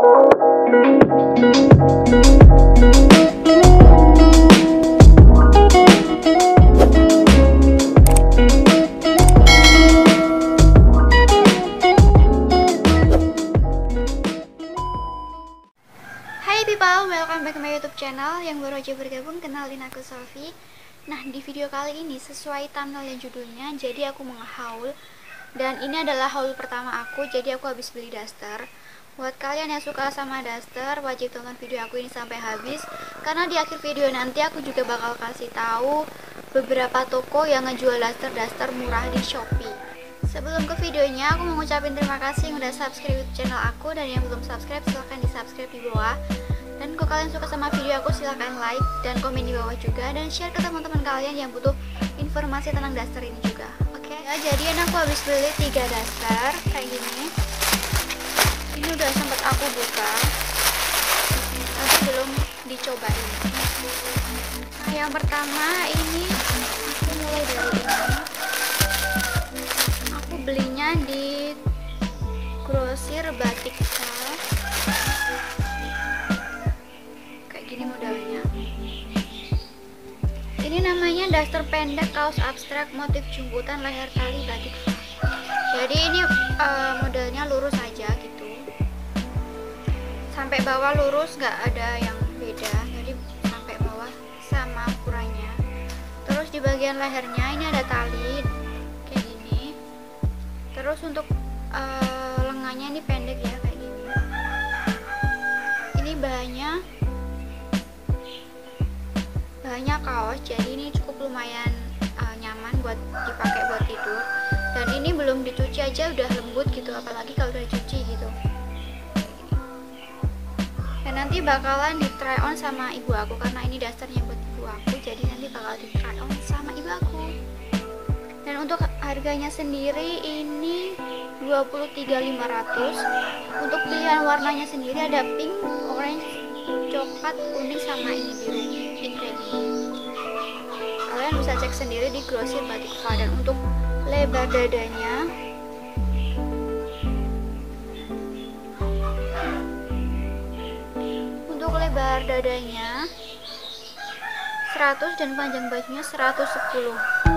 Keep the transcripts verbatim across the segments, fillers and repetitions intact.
People, welcome back to my YouTube channel. Yang baru aja bergabung, kenalin aku Sofi. Nah, di video kali ini sesuai thumbnail dan judulnya, jadi aku mau nge-haul. Dan ini adalah haul pertama aku, jadi aku habis beli daster. Buat kalian yang suka sama daster, wajib tonton video aku ini sampai habis, karena di akhir video nanti aku juga bakal kasih tahu beberapa toko yang ngejual daster-daster murah di Shopee. Sebelum ke videonya, aku mau ngucapin terima kasih yang udah subscribe YouTube channel aku, dan yang belum subscribe silahkan di subscribe di bawah. Dan kalau kalian suka sama video aku, silahkan like dan komen di bawah juga, dan share ke teman-teman kalian yang butuh informasi tentang daster ini juga. Oke, okay? Ya, jadi aku habis beli tiga daster kayak gini. Ini udah sempat aku buka, tapi belum dicobain. Nah, yang pertama ini aku mulai dari ini. Aku belinya di grosir batik Sal. Kayak gini modelnya. Ini namanya daster pendek kaos abstrak motif jumputan leher tali batik. Jadi ini uh, modelnya lurus aja gitu, sampai bawah lurus, nggak ada yang beda. Jadi sampai bawah sama ukurannya. Terus di bagian lehernya ini ada tali kayak gini. Terus untuk uh, lengannya ini pendek ya kayak gini. Ini bahannya bahannya kaos, jadi ini cukup lumayan uh, nyaman buat dipakai buat tidur. Dan ini belum dicuci aja udah lembut gitu, apalagi kalau udah dicuci gitu. Dan nanti bakalan di try on sama ibu aku, karena ini dasternya buat ibu aku, jadi nanti bakal di try on sama ibu aku. Dan untuk harganya sendiri ini dua puluh tiga ribu lima ratus. Untuk pilihan warnanya sendiri ada pink, orange, coklat, kuning, sama ini biru. Ini kayak gini. Kalian bisa cek sendiri di grosir batik Fa. Dan untuk lebar dadanya untuk lebar dadanya seratus dan panjang bajunya seratus sepuluh.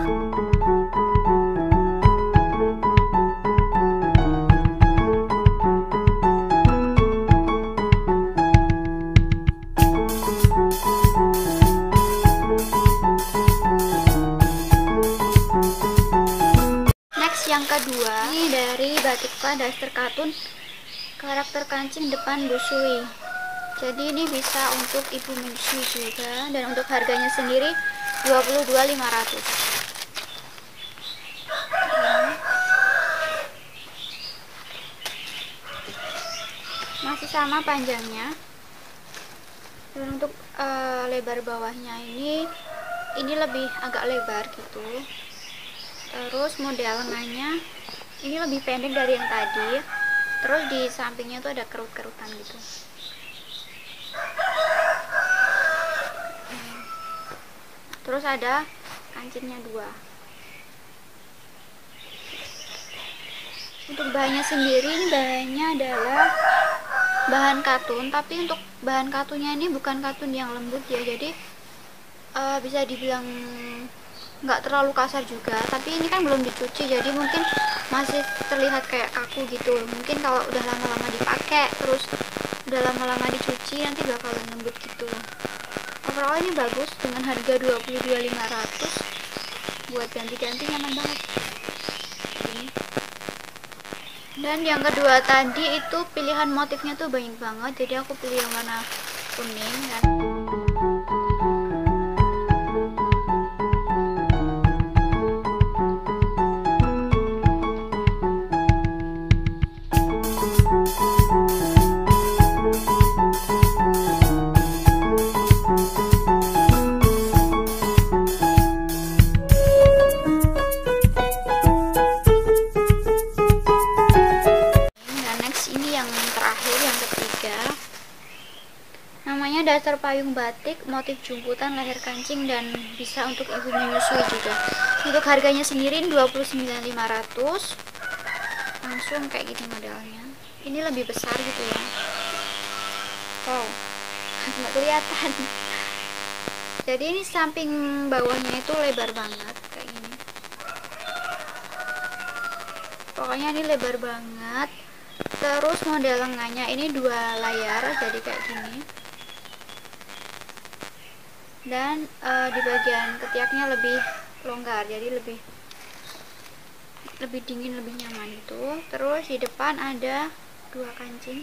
Yang kedua ini dari batik Fa daster katun karakter kancing depan busui. Jadi ini bisa untuk ibu menyusui juga, dan untuk harganya sendiri dua puluh dua ribu lima ratus. Masih sama panjangnya. Dan untuk uh, lebar bawahnya ini ini lebih agak lebar gitu. Terus model lengannya ini lebih pendek dari yang tadi. Terus di sampingnya tuh ada kerut-kerutan gitu. Terus ada kancingnya dua. Untuk bahannya sendiri, ini bahannya adalah bahan katun, tapi untuk bahan katunnya ini bukan katun yang lembut ya. Jadi uh, bisa dibilang nggak terlalu kasar juga, tapi ini kan belum dicuci, jadi mungkin masih terlihat kayak kaku gitu. Mungkin kalau udah lama-lama dipakai, terus udah lama-lama dicuci, nanti bakalan lembut gitu. Overall ini bagus, dengan harga dua puluh dua ribu lima ratus. Buat ganti-ganti nyaman banget ini. Dan yang kedua tadi itu pilihan motifnya tuh banyak banget, jadi aku pilih yang warna kuning kan. Namanya daster payung batik motif jumputan leher kancing, dan bisa untuk ibu menyusui juga. Untuk harganya sendiri dua puluh sembilan ribu lima ratus. Langsung kayak gini modelnya. Ini lebih besar gitu ya. kelihatan. Jadi ini samping bawahnya itu lebar banget kayak gini. Pokoknya ini lebar banget. Terus model lengannya ini dua layar, jadi kayak gini. Dan e, di bagian ketiaknya lebih longgar, jadi lebih lebih dingin, lebih nyaman itu. Terus di depan ada dua kancing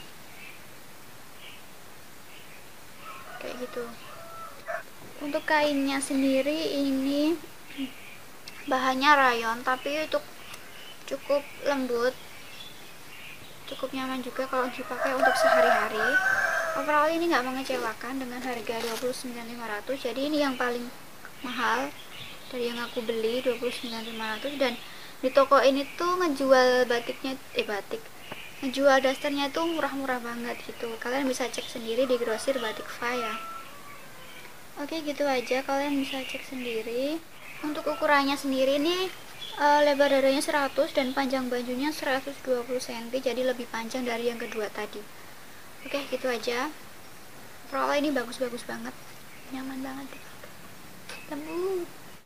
kayak gitu. Untuk kainnya sendiri ini bahannya rayon, tapi untuk cukup lembut, cukup nyaman juga kalau dipakai untuk sehari-hari. Overall ini nggak mengecewakan dengan harga dua puluh sembilan ribu lima ratus. Jadi ini yang paling mahal dari yang aku beli, dua puluh sembilan ribu lima ratus. Dan di toko ini tuh ngejual batiknya eh batik ngejual dasternya tuh murah-murah banget gitu. Kalian bisa cek sendiri di grosir Batik Fa ya. Oke, gitu aja, kalian bisa cek sendiri. Untuk ukurannya sendiri nih e, lebar dadanya seratus dan panjang bajunya seratus dua puluh sentimeter, jadi lebih panjang dari yang kedua tadi. Oke, gitu aja. Overall ini bagus-bagus banget, nyaman banget dipakai. Lembut.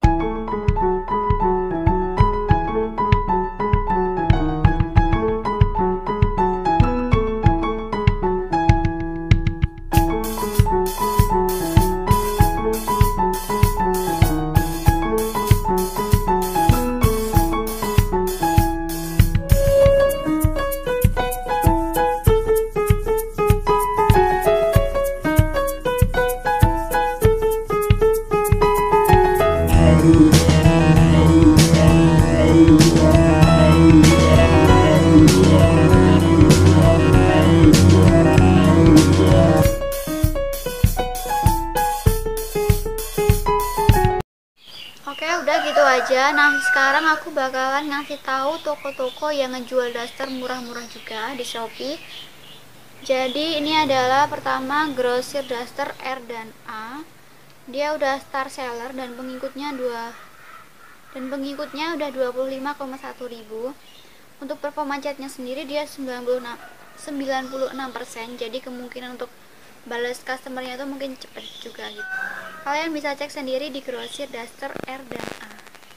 Oke, udah gitu aja. Nah, sekarang aku bakalan ngasih tahu toko-toko yang ngejual daster murah-murah juga di Shopee. Jadi ini adalah pertama grosir daster R dan A. Dia udah star seller dan pengikutnya dua dan pengikutnya udah dua puluh lima koma satu ribu. Untuk performa catnya sendiri dia sembilan puluh enam persen. Jadi kemungkinan untuk balas customernya itu mungkin cepet juga gitu. Kalian bisa cek sendiri di grosir daster R dan A.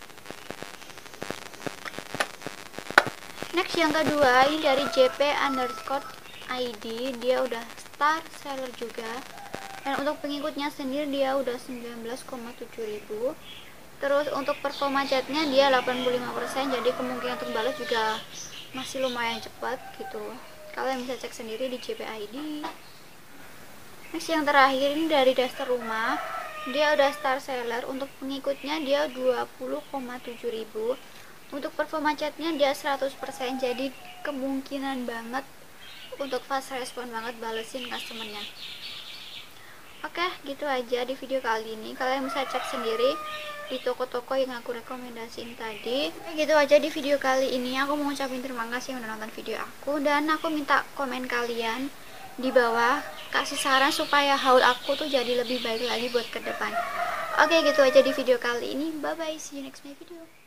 Next yang kedua ini dari J P underscore I D. Dia udah star seller juga. Dan untuk pengikutnya sendiri dia udah sembilan belas koma tujuh ribu. Terus untuk performa catnya dia delapan puluh lima persen. Jadi kemungkinan untuk balas juga masih lumayan cepat gitu. Kalian bisa cek sendiri di J P I D. Next yang terakhir ini dari daster rumah. Dia udah star seller. Untuk pengikutnya dia dua puluh koma tujuh ribu. Untuk performa catnya dia seratus persen. Jadi kemungkinan banget untuk fast respon banget balesin customernya. Oke, gitu aja di video kali ini. Kalian bisa cek sendiri di toko-toko yang aku rekomendasiin tadi. Gitu aja di video kali ini. Aku mau ngucapin terima kasih yang udah nonton video aku. Dan aku minta komen kalian di bawah, kasih saran supaya haul aku tuh jadi lebih baik lagi buat ke depan. Oke, gitu aja di video kali ini. Bye bye, see you next my video.